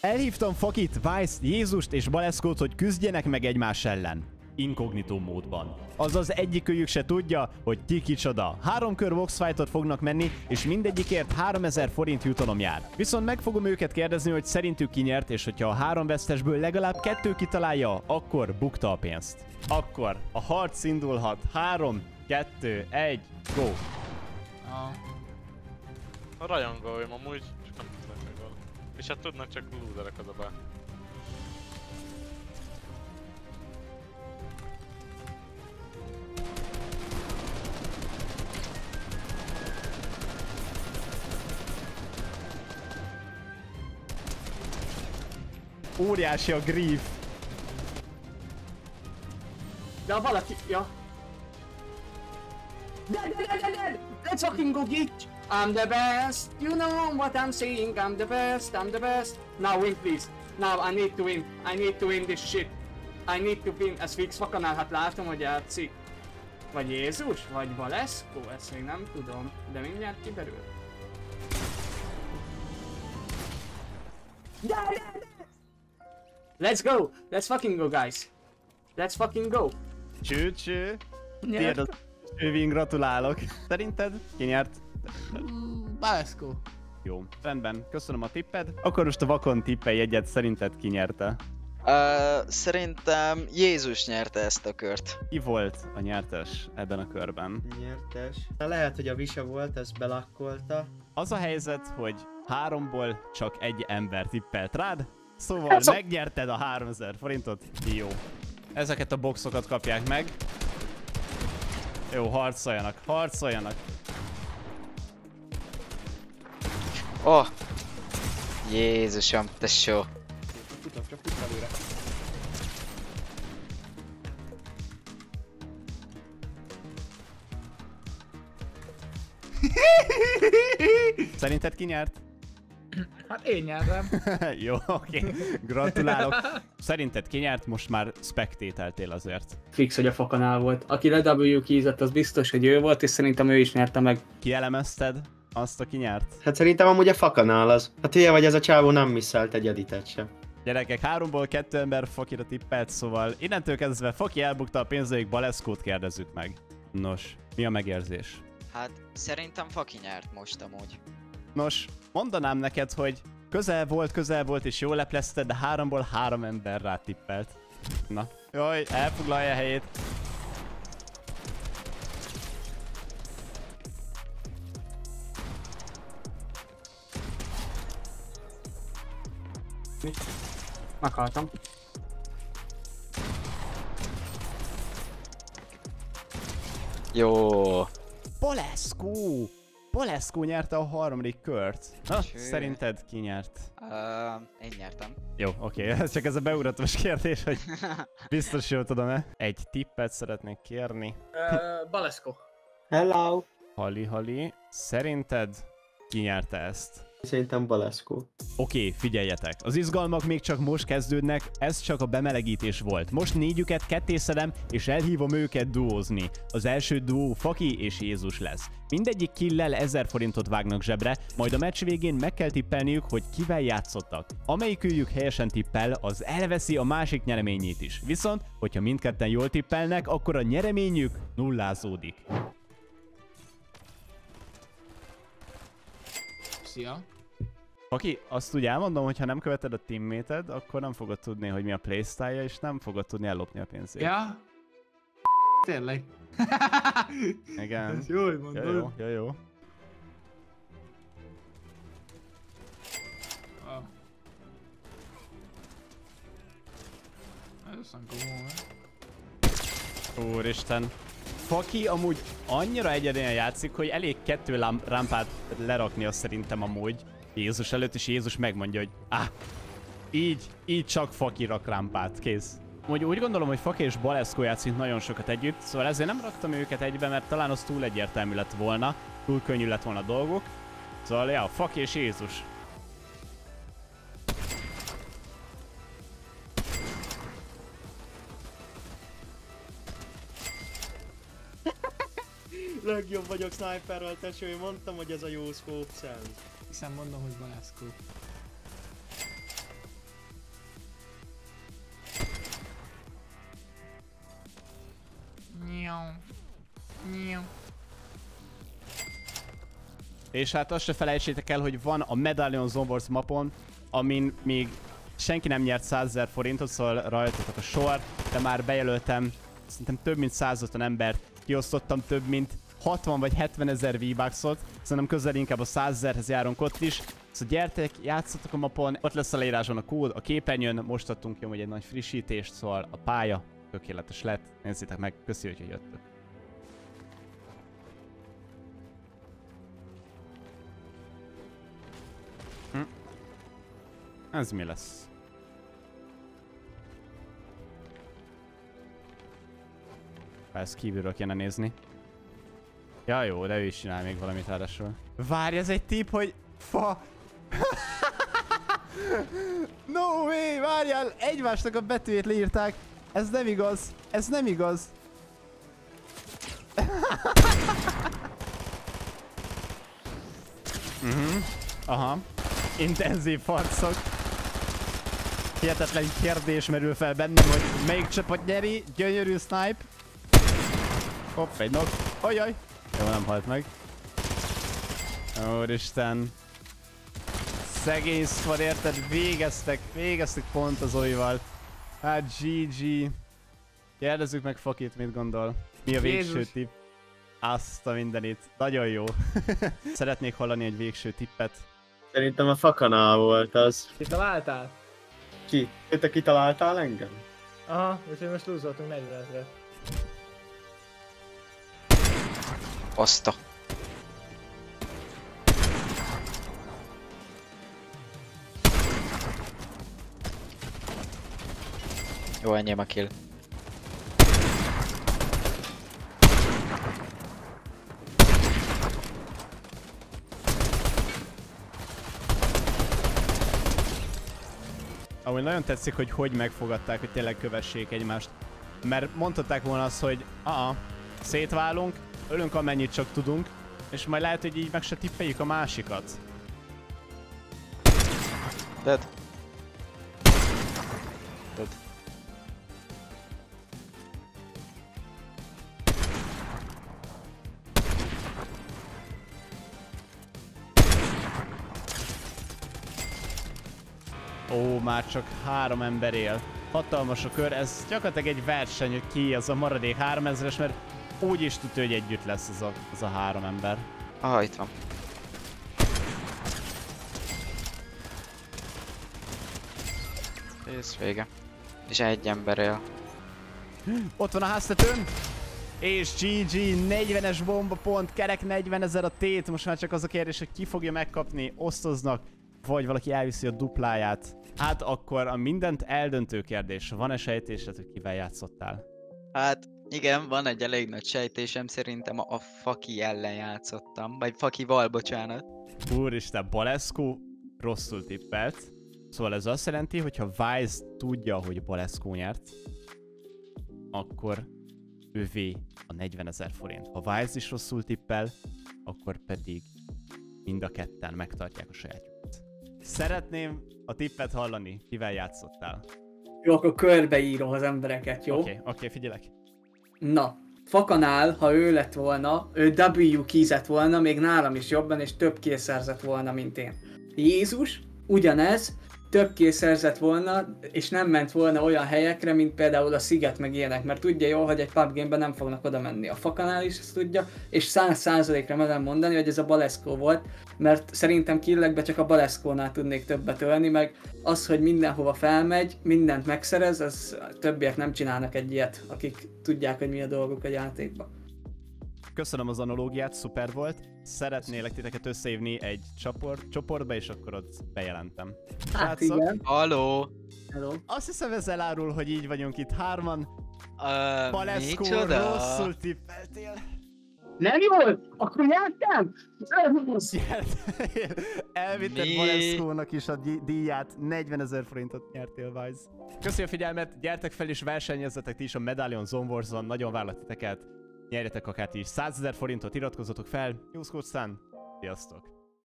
Elhívtam Fakit, Vice, Jézust és Baleszkót, hogy küzdjenek meg egymás ellen. Inkognitó módban. Azaz egyikőjük se tudja, hogy ki kicsoda. 3 kör boxfightot fognak menni, és mindegyikért 3000 forint jutalom jár. Viszont meg fogom őket kérdezni, hogy szerintük ki nyert, és hogyha a 3 vesztesből legalább 2 kitalálja, akkor bukta a pénzt. Akkor a harc indulhat. 3, 2, 1, go! A rajongóim amúgy csak nem tudnak meg volna. És hát tudnak, csak lúzerek az a bár. Óriási a grief. Ja, valaki, ja. Dead! Let's fucking go get! I'm the best, you know what I'm saying, I'm the best. Now win please. Now I need to win this shit. I need to win. Ez fix vakanál, hát látom, hogy játszik. Vagy Jézus, vagy Baleszko, ezt még nem tudom, de mindjárt kiderül. Let's go! Let's fucking go, guys! Let's fucking go! Cső. Tiéd az Csővin, gratulálok. Szerinted ki nyert? Baleszko. Jó, rendben. Köszönöm a tipped. Akkor most a vakon tippelj egyet, szerinted ki nyerte? Szerintem Jézus nyerte ezt a kört. Ki volt a nyertes ebben a körben? Nyertes. Lehet, hogy a Visa volt, ezt belakkolta. Az a helyzet, hogy 3-ból csak egy ember tippelt rád, szóval megnyerted a 3000 forintot. Jó. Ezeket a boxokat kapják meg. Jó, harcoljanak. Oh! Jézusom, tesó. Csak fut előre. Szerinted ki nyert? Hát én nyertem. Jó, oké. Gratulálok. Szerinted ki nyert? Most már spektételtél azért. Fix, hogy a fakanál volt. Aki le W-kízett, az biztos, hogy ő volt, és szerintem ő is nyerte meg. Kielemezted azt, aki nyert? Hát szerintem amúgy a fakanál az. Hát hülye vagy, ez a csávó nem misszelt egy editet sem. Gyerekek, 3-ból 2 ember Fakira tippelt, szóval innentől kezdve Faki elbukta a pénzőig, Baleszkót kérdezzük meg. Nos, mi a megérzés? Hát szerintem Faki nyert most amúgy. Nos, mondanám neked, hogy közel volt és jól leplezted, de 3-ból 3 ember rá tippelt. Na, jaj, elfoglalja a helyét. Meghaltam. Jó. Baleszko nyerte a 3. kört. Na, Cső. szerinted ki nyert? Én nyertem. Jó, oké, csak ez a beugratos kérdés, hogy biztos jól tudom-e. Egy tippet szeretnék kérni. Baleszko. Hello! Hali, szerinted ki nyerte ezt? Szerintem Baleszko. Oké, figyeljetek, az izgalmak még csak most kezdődnek, ez csak a bemelegítés volt. Most 4-üket kettészedem, és elhívom őket duózni. Az első duó Faki és Jézus lesz. Mindegyik killel 1000 forintot vágnak zsebre, majd a meccs végén meg kell tippelniük, hogy kivel játszottak. Amelyikőjük helyesen tippel, az elveszi a másik nyereményét is. Viszont, hogyha mindketten jól tippelnek, akkor a nyereményük nullázódik. Szia. Faki, azt úgy elmondom, hogy ha nem követed a teammated, akkor nem fogod tudni, hogy mi a playstyle-ja, és nem fogod tudni ellopni a pénzét. Ja? Tényleg. Igen. Ez jól mondod. Jó. Ez aztán komoly. Úristen. Faki amúgy annyira egyedén játszik, hogy elég 2 rámpát leraknia szerintem amúgy Jézus előtt, és Jézus megmondja, hogy így csak Faki rak rámpát, kész. Amúgy úgy gondolom, hogy Faki és Baleszko játszik nagyon sokat együtt, szóval ezért nem raktam őket egybe, mert talán az túl egyértelmű lett volna, túl könnyű lett volna a dolgok. Szóval ja, Faki és Jézus. Legjobb vagyok sniperrel, tesó, én mondtam, hogy ez a jó scope sense. Hiszen mondom, hogy Baleszko. És hát azt se felejtsétek el, hogy van a Medallion Zone Wars mapon, amin még senki nem nyert 100 000 forintot, szóval rajtatok a sor, de már bejelöltem szerintem több mint 150 embert, kiosztottam több mint 60 vagy 70 ezer V-Bucksot, szerintem közel inkább a 100 000-hez járunk ott is. Szóval gyertek, játszatok a mapon, ott lesz a leíráson a kód, a képernyőn, most adtunk ki egy nagy frissítést, szóval a pálya tökéletes lett. Nézzétek meg, köszi, hogy jöttök. Ez mi lesz? Ezt kívülről kéne nézni. Ja jó, de ő is csinál még valamit ráadásul. Várj, ez egy tip, hogy... Fa... No way, várjál! Egymásnak a betűjét leírták. Ez nem igaz. Ez nem igaz. Aha. Intenzív harcok. Hihetetlen kérdés merül fel bennem, hogy melyik csapat nyeri. Gyönyörű snipe. Hopp, egy knock. Ajaj. Jó, nem halt meg. Úristen. Szegény squad, érted? Végeztek pont az Oival. Hát GG. Kérdezzük meg Fakit, mit gondol. Mi a végső tipp? Azt a mindenit. Nagyon jó. Szeretnék hallani egy végső tippet. Szerintem a fakanál volt az. Kitaláltál? Ki? Te kitaláltál engem? Aha, úgyhogy most lúzoltunk 40 000-re. Azt a... Jó, enyém a kill. Ahogy nagyon tetszik, hogy megfogadták, hogy tényleg kövessék egymást. Mert mondhatták volna azt, hogy szétválunk, ölünk amennyit csak tudunk, és majd lehet, hogy így meg se tippeljük a másikat. Dead. Dead. Ó, már csak 3 ember él. Hatalmas a kör, ez gyakorlatilag egy verseny, hogy ki az a maradék 3000-es, mert úgy is tudja, hogy együtt lesz az a 3 ember. Aha, itt van. Ez vége. És egy ember él. Ott van a háztetőn! És GG, 40-es bombapont, kerek 40 000 a tét. Most már csak az a kérdés, hogy ki fogja megkapni, osztoznak, vagy valaki elviszi a dupláját. Hát akkor a mindent eldöntő kérdés. Van-e sejtésed, hogy kivel játszottál? Hát igen, van egy elég nagy sejtésem, szerintem a Faki ellen játszottam. Vagy Fakival, bocsánat. Úristen, Balescu rosszul tippelt. Szóval ez azt jelenti, hogy ha Wise tudja, hogy Balescu nyert, akkor ővé a 40 000 forint. Ha Wise is rosszul tippel, akkor pedig mind a ketten megtartják a sajátjukat. Szeretném a tippet hallani, kivel játszottál. Jó, akkor körbeírom az embereket, jó? Oké, figyelek. Na, Fakanál, ha ő lett volna, ő W kízett volna, még nálam is jobban, és több kill szerzett volna, mint én. Jézus, ugyanez, több kill szerzett volna, és nem ment volna olyan helyekre, mint például a Sziget meg ilyenek, mert tudja jól, hogy egy pub game-ben nem fognak oda menni. A Fakanál is ezt tudja, és 100%-ra merem mondani, hogy ez a Balescu volt, mert szerintem killekbe csak a Balescu-nál tudnék többet ölni, meg az, hogy mindenhova felmegy, mindent megszerez, az többiek nem csinálnak egy ilyet, akik tudják, hogy mi a dolguk a játékban. Köszönöm az analógiát, szuper volt. Szeretnélek titeket összehívni egy csoportba, és akkor ott bejelentem. Hát Srácok, igen. Halló! Hello. azt hiszem ez elárul, hogy így vagyunk itt 3-an. Balescu, Micsoda? rosszul tippeltél. Nem jól? Akkor nyertem? Elvitted Mi? Balescu-nak is a díját, 40 000 forintot nyertél, Wise. Köszönöm a figyelmet, gyertek fel és versenyezzetek ti is a Medallion Zone Wars-on, nagyon várlak titeket. Nyerjetek akár ti is 100 000 forintot, iratkozzatok fel, Juszkócán, sziasztok!